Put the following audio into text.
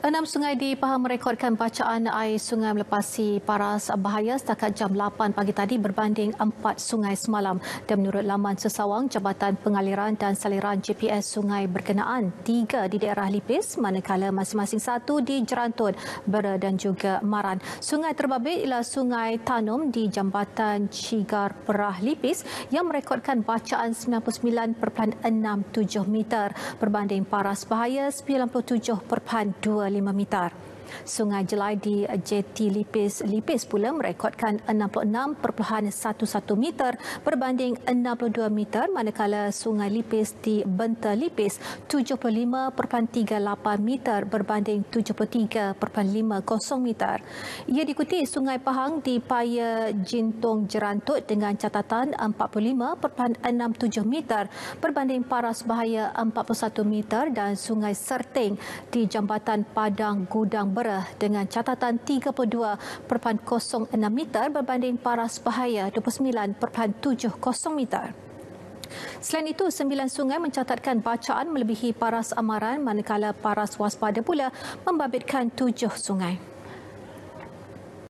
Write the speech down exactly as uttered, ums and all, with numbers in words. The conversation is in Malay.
Enam sungai di Pahang merekodkan bacaan air sungai melepasi paras bahaya setakat jam lapan pagi tadi berbanding empat sungai semalam. Dan menurut laman sesawang, Jabatan Pengaliran dan Saliran G P S sungai berkenaan, tiga di daerah Lipis, manakala masing-masing satu di Jerantun, Bera dan juga Maran. Sungai terbabit ialah Sungai Tanum di Jambatan Cigar Perah Lipis yang merekodkan bacaan sembilan puluh sembilan perpuluhan enam tujuh meter berbanding paras bahaya sembilan puluh tujuh perpuluhan dua lima meter. Sungai Jelai di J T Lipis Lipis pula merekodkan enam puluh enam perpuluhan satu satu meter berbanding enam puluh dua meter, manakala Sungai Lipis di Benta Lipis tujuh puluh lima perpuluhan tiga lapan meter berbanding tujuh puluh tiga perpuluhan lima kosong meter. Ia diikuti Sungai Pahang di Paya Jintong Jerantut dengan catatan empat puluh lima perpuluhan enam tujuh meter berbanding paras bahaya empat puluh satu meter, dan Sungai Serting di Jambatan Padang Gudang Berah dengan catatan tiga puluh dua perpuluhan kosong enam meter berbanding paras bahaya dua puluh sembilan perpuluhan tujuh kosong meter. Selain itu, sembilan sungai mencatatkan bacaan melebihi paras amaran, manakala paras waspada pula membabitkan tujuh sungai.